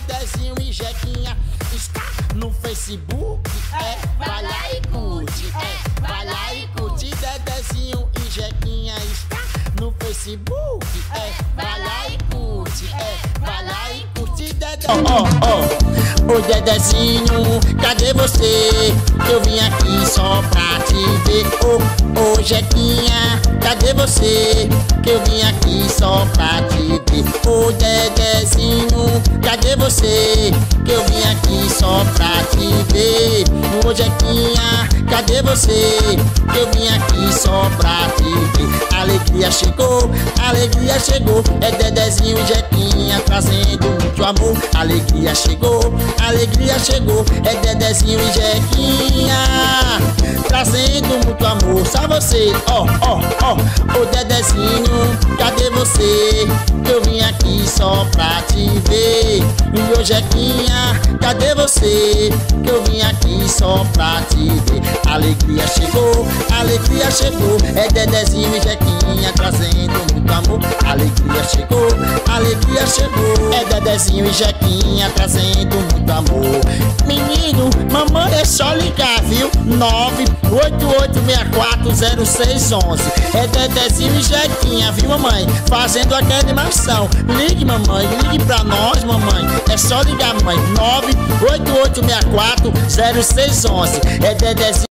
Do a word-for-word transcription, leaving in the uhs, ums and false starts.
Dedezinho e Jequinha está no Facebook. É, vai lá e curte. É, vai lá e curte. Dedezinho e Jequinha está no Facebook. É, vai lá e curte. É, vai lá e curte. Dede... Oh, oh, oh. Ô Dedezinho, cadê você? Eu vim aqui só pra te ver. Ô, ô Jequinha, cadê você? Que eu vim aqui só pra te ver. Ô Dedezinho, cadê você? Que eu vim aqui só pra te ver. Ô Jequinha, cadê você? Que eu vim aqui só pra te ver. Alegria chegou, alegria chegou. É Dedezinho e Jequinha trazendo muito amor. Alegria chegou, alegria chegou. É Dedezinho e Jequinha trazendo muito amor. Só você, ó, ó, ó. Ô Dedezinho, cadê você? Que eu vim aqui só pra te ver. E ô Jequinha, cadê você? Que eu vim aqui só pra te ver. Alegria chegou, alegria chegou. É Dedezinho e Jequinha trazendo muito amor. Alegria chegou, alegria chegou. É Dedezinho e Jequinha trazendo muito amor. Menino, mamãe, é só ligar, viu? nove oito oito seis quatro zero seis um um. É Dedezinho e Jequinha, viu, mamãe? Fazendo aquela animação. Ligue, mamãe, ligue pra nós, mamãe. É só ligar, mamãe. nove oito oito seis quatro zero seis um um. É Dedezinho